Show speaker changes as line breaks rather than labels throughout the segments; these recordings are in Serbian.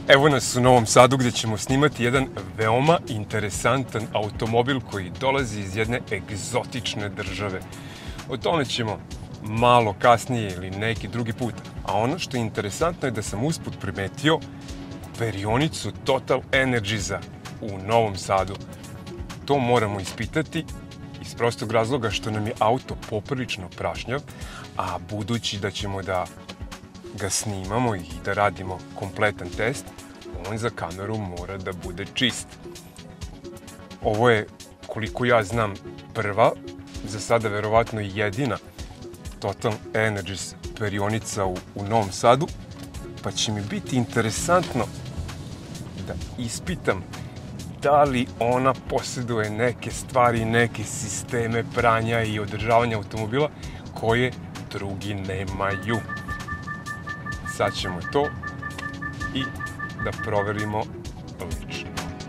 Evo nas u Novom Sadu gdje ćemo snimati jedan veoma interesantan automobil koji dolazi iz jedne egzotične države. O tome ćemo malo kasnije ili neki drugi put. A ono što je interesantno je da sam usput primetio perionicu Total Energiesa u Novom Sadu. To moramo ispitati iz prostog razloga što nam je auto poprilično prašnjav, a budući da ćemo da ga snimamo i da radimo kompletan test, on za kameru mora da bude čist. Ovo je, koliko ja znam, prva, za sada verovatno i jedina Total Energies perionica u Novom Sadu, pa će mi biti interesantno da ispitam da li ona posjeduje neke stvari, neke sisteme pranja i održavanja automobila koje drugi nemaju. Sad ćemo to i da proverimo lično.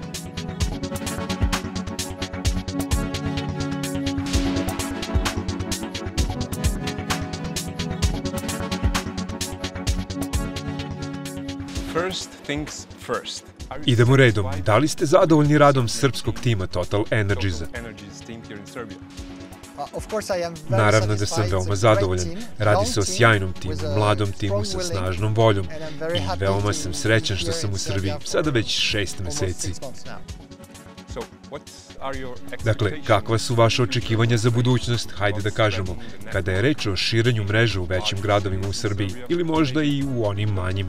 First things first.
Idemo redom. Da li ste zadovoljni radom srpskog tima Total Energiesa? Naravno da sam veoma zadovoljan. Radi se o sjajnom timu, mladom timu sa snažnom voljom. I veoma sam srećan što sam u Srbiji, sada već 6 meseci. Dakle, kakva su vaše očekivanja za budućnost, hajde da kažemo, kada je reč o širenju mreže u većim gradovima u Srbiji ili možda i u onim manjim?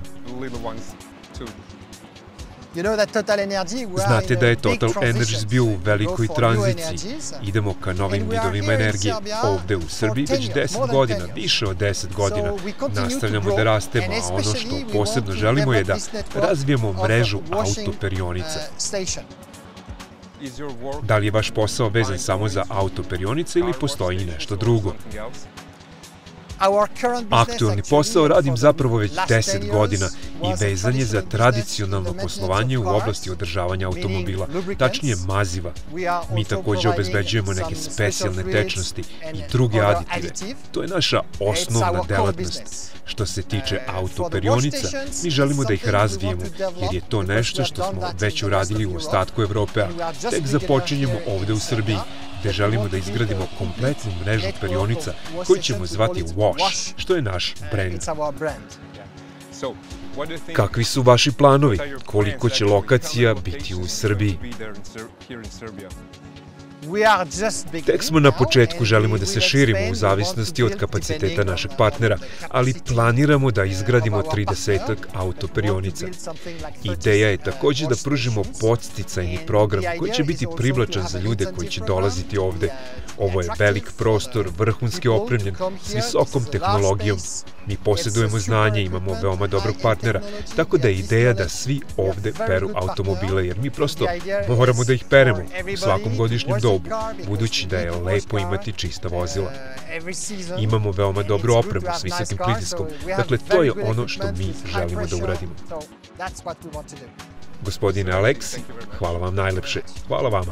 Znate da je Total Energies bio u velikoj tranziciji. Idemo ka novim vidovima energije. Ovde u Srbiji već 10 godina, više od 10 godina. Nastavljamo da rastemo, a ono što posebno želimo je da razvijemo mrežu autoperionica. Da li je vaš posao vezan samo za autoperionice ili postoji i nešto drugo? Aktualni posao radim zapravo već 10 godina i vezan je za tradicionalno poslovanje u oblasti održavanja automobila, tačnije maziva. Mi također obezbeđujemo neke specijalne tečnosti i druge aditive. To je naša osnovna delatnost. Što se tiče autoperionica, mi želimo da ih razvijemo, jer je to nešto što smo već uradili u ostatku Evrope, a tek započinjemo ovde u Srbiji, gde želimo da izgradimo kompletnu mrežu perionica koju ćemo zvati Wash, što je naš brend. Kakvi su vaši planovi? Koliko će lokacija biti u Srbiji? Tek smo na početku, želimo da se širimo u zavisnosti od kapaciteta našeg partnera, ali planiramo da izgradimo 30 autoperionica. Ideja je također da pružimo podsticajni program koji će biti privlačan za ljude koji će dolaziti ovde. Ovo je velik prostor, vrhunski opremljen, s visokom tehnologijom. Mi posjedujemo znanje, imamo veoma dobrog partnera, tako da je ideja da svi ovde peru automobile, jer mi prosto moramo da ih peremo u svakom godišnjem dobu, budući da je lepo imati čista vozila. Imamo veoma dobru opremu s visokim pritiskom, dakle to je ono što mi želimo da uradimo. Gospodine Aleksi, hvala vam najlepše. Hvala vama.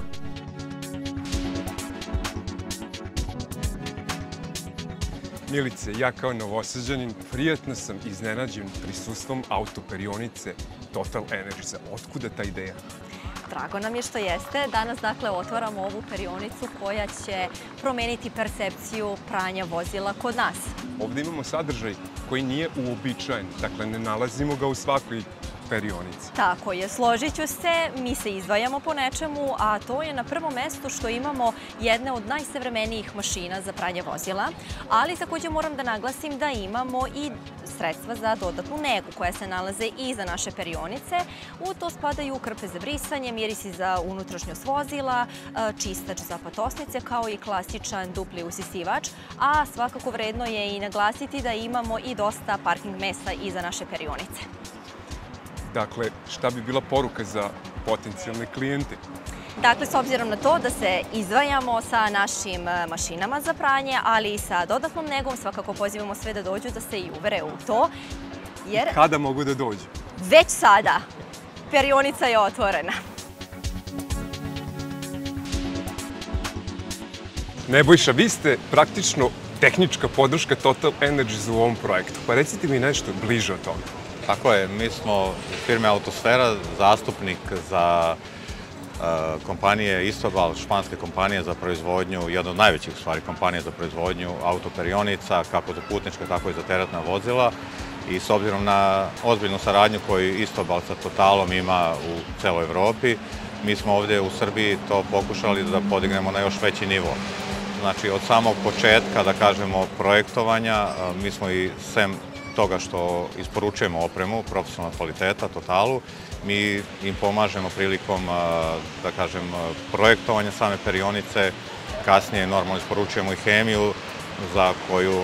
Milice, ja kao Novosađanin prijatno sam iznenađen prisustvom autoperionice Total Energiesa. Otkuda ta ideja?
Drago nam je što jeste. Danas, dakle, otvaramo ovu perionicu koja će promeniti percepciju pranja vozila kod nas.
Ovdje imamo sadržaj koji nije uobičajen, dakle ne nalazimo ga u svakoj perionici.
Tako je, složit ću se, mi se izdvajamo po nečemu, a to je na prvom mestu što imamo jedne od najsavremenijih mašina za pranje vozila, ali također moram da naglasim da imamo i sredstva za dodatnu negu koja se nalaze i za naše perionice. U to spadaju krpe za brisanje, mirisi za unutrašnjost vozila, čistač za patosnice kao i klasičan dupli usisivač, a svakako vredno je i naglasiti da imamo i dosta parking mesta i za naše perionice.
Dakle, šta bi bila poruka za potencijalne klijente?
Dakle, s obzirom na to da se izdvajamo sa našim mašinama za pranje, ali i sa dodatnom negom, svakako pozivamo sve da dođu da se i uvere u to. Jer
kada mogu da dođu?
Već sada. Perionica je otvorena.
Nebojša, vi ste praktično tehnička podrška Total Energies u ovom projektu. Pa recite mi nešto bliže o tome.
Tako je, mi smo firme Autosfera zastupnik za kompanije Istobal, španske kompanije za proizvodnju, jedna od najvećih stvari kompanije za proizvodnju autoperionica, kako za putnička, tako i za teretna vozila. I s obzirom na ozbiljnu saradnju koju Istobal sa Totalom ima u celoj Evropi, mi smo ovdje u Srbiji to pokušali da podignemo na još veći nivo. Znači, od samog početka, da kažemo, projektovanja, mi smo i sem toga što isporučujemo opremu profesionalnog kvaliteta Totalu, mi im pomažemo prilikom, da kažem, projektovanja same perionice, kasnije normalno isporučujemo i hemiju za koju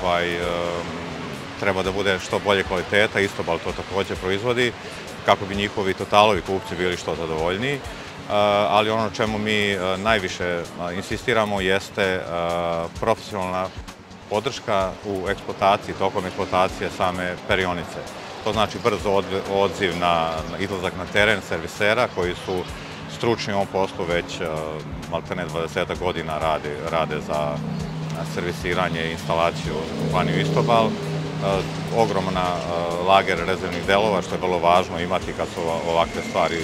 treba da bude što bolje kvaliteta, Istobal to takođe proizvodi, kako bi njihovi Totalovi kupci bili što zadovoljniji. Ali ono na čemu mi najviše insistiramo jeste profesionalna podrška u eksploataciji, tokom eksploatacije same perionice. To znači brz odziv na izlazak na teren servisera koji su stručni u ovom poslu već maltene 20 godina rade za servisiranje i instalaciju kompaniju Istobal. Ogromna lager rezervnih delova, što je vrlo važno imati kad su ovakve stvari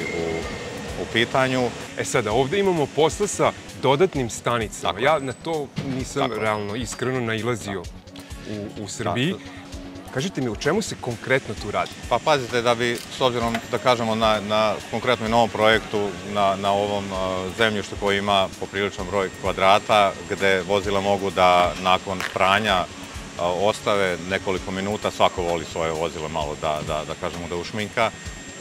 u pitanju.
Sada, ovde imamo posla sa dodatnim stanicama. Ja na to nisam realno iskreno nailazio u Srbiji. Kažite mi, u čemu se konkretno tu radi?
Pa pazite, da bi, s obzirom da kažemo na konkretno i novom projektu, na ovom zemljištu koji ima popriličan broj kvadrata, gde vozila mogu da nakon pranja ostave nekoliko minuta, svako voli svoje vozilo malo da kažemo da ušminka.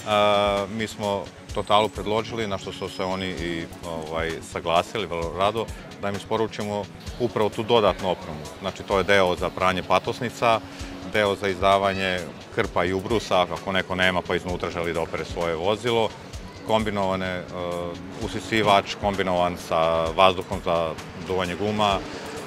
Mi smo Totalu predložili, na što su se oni i saglasili vrlo rado, da im isporučimo upravo tu dodatnu opremu. Znači, to je deo za pranje patosnica, deo za izdavanje krpa i ubrusa, ako neko nema pa iznutra želi da opere svoje vozilo, kombinovane usisivač, kombinovan sa vazduhom za duvanje guma,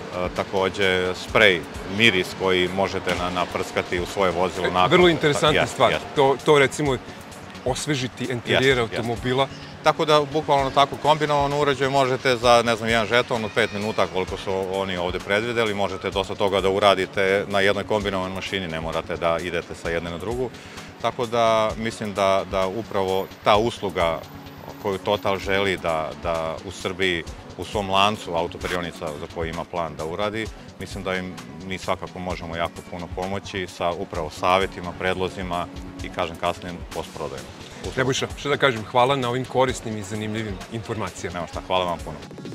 takođe sprej, miris koji možete naprskati u svoje vozilo.
Vrlo interesantna stvar. To recimo osvežiti interijer automobila.
Tako da, bukvalno tako kombinovan uređaj možete za, ne znam, jedan žeton od 5 minuta, koliko su oni ovde predvideli, možete dosta toga da uradite na jednoj kombinovanoj mašini, ne morate da idete sa jedne na drugu. Tako da, mislim da upravo ta usluga koju Total želi da u Srbiji, u svom lancu autoperionica za koji ima plan da uradi, mislim da im mi svakako možemo jako puno pomoći sa upravo savjetima, predlozima i, kažem, kasnije postprodajom.
Nebojša, što da kažem, hvala na ovim korisnim i zanimljivim informacijama.
Nema šta, hvala vam puno.